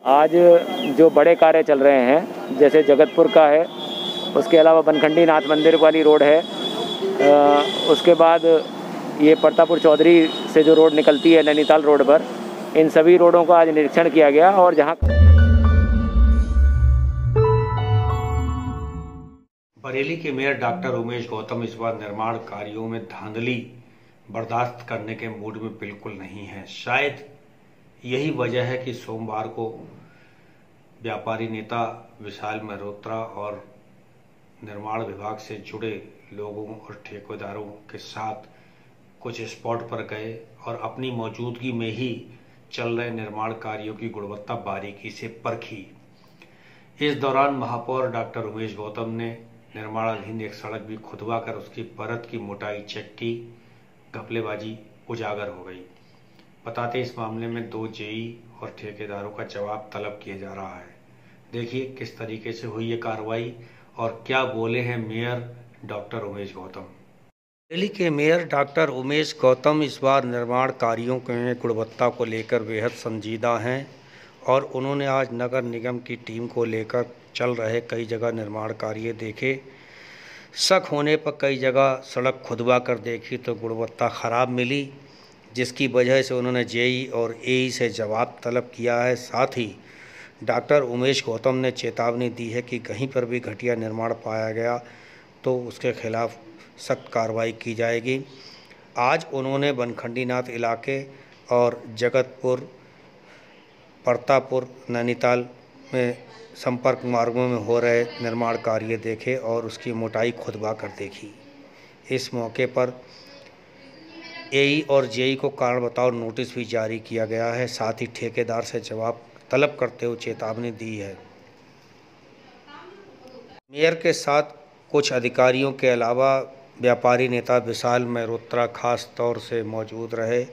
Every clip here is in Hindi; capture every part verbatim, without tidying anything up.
आज जो बड़े कार्य चल रहे हैं जैसे जगतपुर का है, उसके अलावा बनखंडी नाथ मंदिर वाली रोड है, आ, उसके बाद ये परतापुर चौधरी से जो रोड निकलती है नैनीताल रोड पर, इन सभी रोडों का आज निरीक्षण किया गया। और जहां बरेली के मेयर डॉक्टर उमेश गौतम इस बार निर्माण कार्यों में धांधली बर्दाश्त करने के मूड में बिल्कुल नहीं है। शायद यही वजह है कि सोमवार को व्यापारी नेता विशाल मल्होत्रा और निर्माण विभाग से जुड़े लोगों और ठेकेदारों के साथ कुछ स्पॉट पर गए और अपनी मौजूदगी में ही चल रहे निर्माण कार्यों की गुणवत्ता बारीकी से परखी। इस दौरान महापौर डॉक्टर उमेश गौतम ने निर्माणाधीन एक सड़क भी खुदवा कर उसकी परत की मोटाई चेक की। घपलेबाजी उजागर हो गई। बताते इस मामले में दो जेई और ठेकेदारों का जवाब तलब किया जा रहा है। देखिए किस तरीके से हुई ये कार्रवाई और क्या बोले हैं मेयर डॉक्टर उमेश गौतम। दिल्ली के मेयर डॉक्टर उमेश गौतम इस बार निर्माण कार्यों के गुणवत्ता को लेकर बेहद संजीदा हैं और उन्होंने आज नगर निगम की टीम को लेकर चल रहे कई जगह निर्माण कार्य देखे। शक होने पर कई जगह सड़क खुदवा कर देखी तो गुणवत्ता ख़राब मिली, जिसकी वजह से उन्होंने जेई और एई से जवाब तलब किया है। साथ ही डॉक्टर उमेश गौतम ने चेतावनी दी है कि कहीं पर भी घटिया निर्माण पाया गया तो उसके खिलाफ सख्त कार्रवाई की जाएगी। आज उन्होंने बनखंडी नाथ इलाके और जगतपुर, परतापुर, नैनीताल में संपर्क मार्गों में हो रहे निर्माण कार्य देखे और उसकी मोटाई खुदवा कर देखी। इस मौके पर एई और जेई को कारण बताओ नोटिस भी जारी किया गया है। साथ ही ठेकेदार से जवाब तलब करते हुए चेतावनी दी है। मेयर के साथ कुछ अधिकारियों के अलावा व्यापारी नेता विशाल मल्होत्रा खास तौर से मौजूद रहे।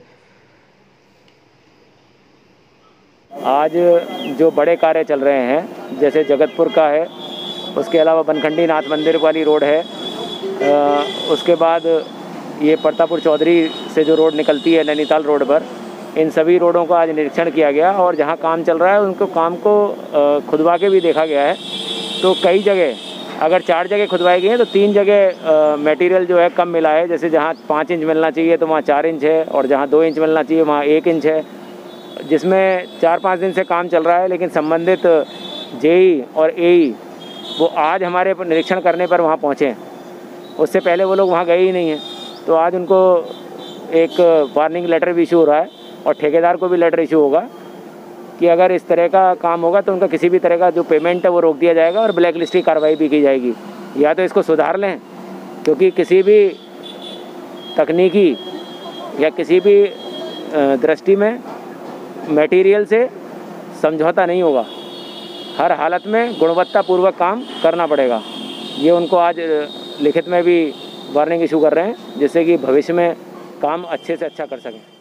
आज जो बड़े कार्य चल रहे हैं जैसे जगतपुर का है, उसके अलावा बनखंडी नाथ मंदिर वाली रोड है, आ, उसके बाद ये परतापुर चौधरी से जो रोड निकलती है नैनीताल रोड पर, इन सभी रोडों का आज निरीक्षण किया गया। और जहां काम चल रहा है उनको काम को खुदवा के भी देखा गया है। तो कई जगह अगर चार जगह खुदवाई गई हैं तो तीन जगह मटेरियल जो है कम मिला है। जैसे जहां पाँच इंच मिलना चाहिए तो वहाँ चार इंच है और जहाँ दो इंच मिलना चाहिए वहाँ एक इंच है, जिसमें चार पाँच दिन से काम चल रहा है। लेकिन संबंधित जेई और एई वो आज हमारे निरीक्षण करने पर वहाँ पहुँचे, उससे पहले वो लोग वहाँ गए ही नहीं हैं। तो आज उनको एक वार्निंग लेटर भी इशू हो रहा है और ठेकेदार को भी लेटर इशू होगा कि अगर इस तरह का काम होगा तो उनका किसी भी तरह का जो पेमेंट है वो रोक दिया जाएगा और ब्लैक लिस्ट की कार्रवाई भी की जाएगी। या तो इसको सुधार लें, क्योंकि किसी भी तकनीकी या किसी भी दृष्टि में मटेरियल से समझौता नहीं होगा। हर हालत में गुणवत्तापूर्वक काम करना पड़ेगा। ये उनको आज लिखित में भी वार्निंग इशू कर रहे हैं, जिससे कि भविष्य में काम अच्छे से अच्छा कर सकें।